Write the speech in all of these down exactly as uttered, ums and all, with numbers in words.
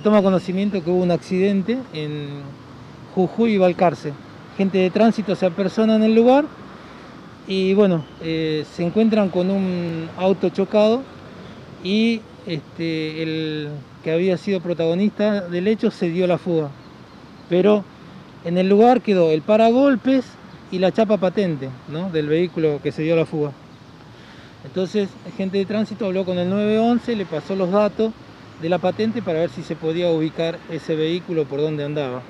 toma conocimiento que hubo un accidente en Jujuy y Balcarce. Gente de tránsito se apersona en el lugar y bueno, eh, se encuentran con un auto chocado y este, el que había sido protagonista del hecho se dio la fuga. Pero en el lugar quedó el paragolpes y la chapa patente, ¿no?, del vehículo que se dio la fuga. Entonces, gente de tránsito habló con el nueve once, le pasó los datos de la patente para ver si se podía ubicar ese vehículo por donde andaba.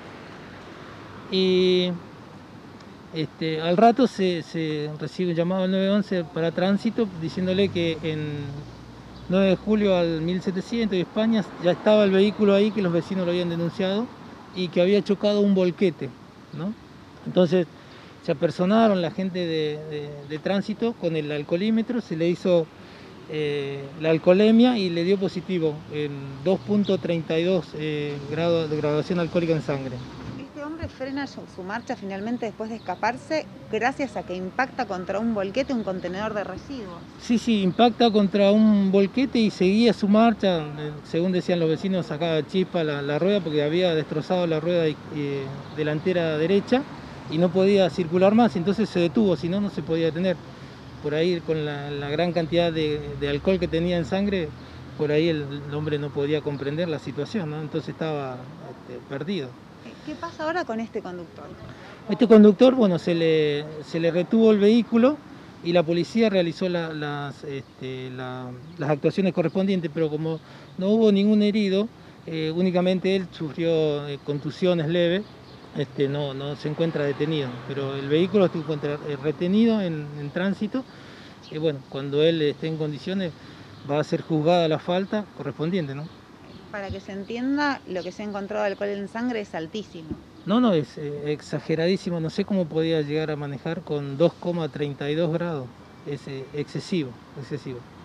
Y este, al rato se, se recibe un llamado al nueve once para tránsito diciéndole que en nueve de julio al mil setecientos de España ya estaba el vehículo ahí, que los vecinos lo habían denunciado y que había chocado un volquete, ¿no? Entonces se apersonaron la gente de, de, de tránsito con el alcoholímetro, se le hizo eh, la alcoholemia y le dio positivo en dos punto treinta y dos eh, grados de graduación alcohólica en sangre. Este hombre frena su, su marcha finalmente después de escaparse gracias a que impacta contra un volquete, un contenedor de residuos. Sí, sí, impacta contra un volquete y seguía su marcha. Según decían los vecinos, sacaba chispa la, la rueda porque había destrozado la rueda eh, delantera derecha y no podía circular más, entonces se detuvo, si no, no se podía detener. Por ahí, con la, la gran cantidad de, de alcohol que tenía en sangre, por ahí el, el hombre no podía comprender la situación, ¿no? Entonces estaba este, perdido. ¿Qué pasa ahora con este conductor? Este conductor, bueno, se le, se le retuvo el vehículo y la policía realizó la, las, este, la, las actuaciones correspondientes, pero como no hubo ningún herido, eh, únicamente él sufrió eh, contusiones leves, este, no, no se encuentra detenido, pero el vehículo se encuentra retenido en, en tránsito y bueno, cuando él esté en condiciones va a ser juzgada la falta correspondiente, ¿no? Para que se entienda, lo que se ha encontrado de alcohol en sangre es altísimo. No, no, es eh, exageradísimo, no sé cómo podía llegar a manejar con dos coma treinta y dos grados, es eh, excesivo, excesivo.